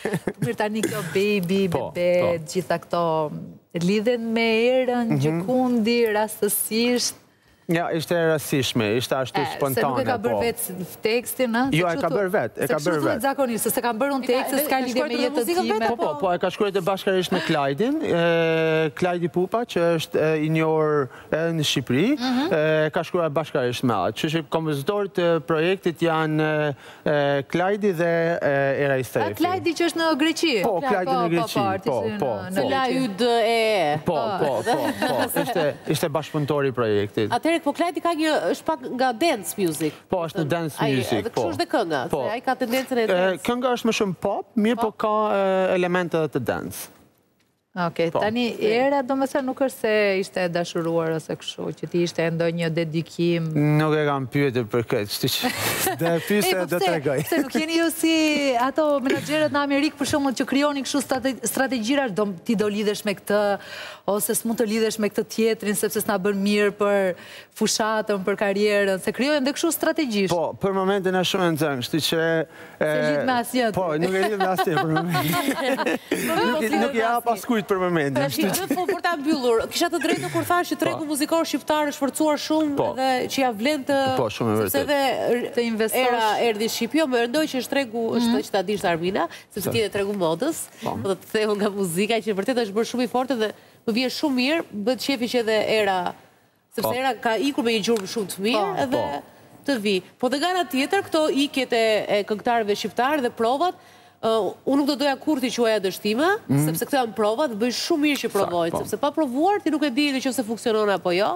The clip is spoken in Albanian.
Mirë tani kjo baby, bebe, gjitha këto lidhen me erën, gjikundi, rastësisht. Ja, ishte rastishme, ishte ashtu spontane. Se nuk e ka bërë vetë tekstin, a? Jo, e ka bërë vetë, e ka bërë vetë. Se kështu të zakonisht, se ka bërë unë tekstin, s'ka lidhje me jetën time. Po, e ka shkruar bashkërisht me Klajdin, Klajdi Pupa, që është i njohur në Shqipëri, ka shkruar bashkërisht me atë. Që kompozitorët të projektit janë Klajdi dhe Era Istefi. Klajdi që është në Greqi? Po, Klajdi në Greqi, po. Në LAUDE. Po, ishte bashkëpunëtori i projektit. Po Klajdi ka është pak nga dance music. Po, është në dance music, Dhe kështu është dhe kënga, se ai ka tendencën e dance. Kënga është më shumë pop, mirë po ka elemente të dance. Okej, tani era do me thënë nuk është se ishte dashuruar ose kështu, që ti ishte ndonjë dedikim. Nuk e kam pyetur për këtë, dhe pyse do t'regoj. Se nuk jeni ju si ato menaxherët në Amerikë për shembull që krijoni kështu strategjira, ti do lidhesh me këtë ose s'mund të lidhesh me këtë tjetrin sepse s'na bën mirë për fushatën, për karrierën, se krijojnë edhe kështu strategjish. Po, për momentin është shumë e nxënës, kështu që se lidh me asgjë. Po, nuk e lidh me asgjë për momentin. Nuk ja pas kujt për momentin. Për ta mbyllur, kisha të drejtë kur thash që tregu muzikor shqiptar është shforcuar shumë dhe që ja vlen të sepse edhe era erdhi në Shqipëri, më mendoj që është tregu është që ta dish Armina, sepse ti je tregu modës, po të theu nga muzika që vërtet është bërë shumë i fortë dhe më vjen shumë mirë, bëhet shefi që edhe era, sepse era ka ikur me një gjurmë shumë të mirë edhe të vi. Po dhe nga ana tjetër, këto ikjet e këngëtarëve shqiptarë dhe provat, unë nuk do doja kur t'i quaja dështime, sepse këto janë provat, bëjnë shumë mirë që provojnë, sepse pa provuar ti nuk e di nëse funksionon apo jo.